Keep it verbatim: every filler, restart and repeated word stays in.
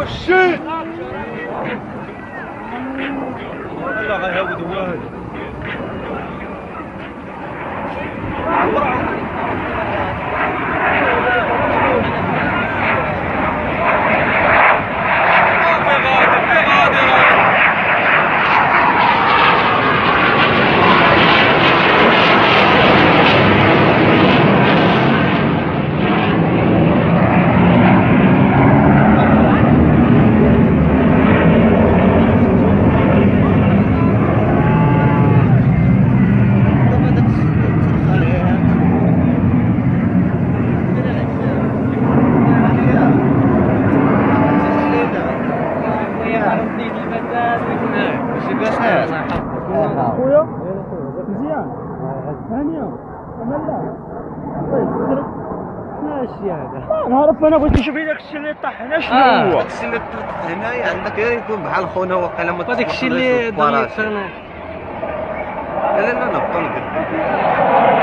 الشيء لا غيهود واحد خويا مزيان هانيه مالا طيب ماشي هذا ما نعرف انا بغيت نشوف داك الشيء اللي طاح هنا شنو هو داك الشيء اللي طاح هنايا عندك يكون بحال خونا وقيلا ما هذاك الشيء اللي ضيعت انا لا لا لا نبقى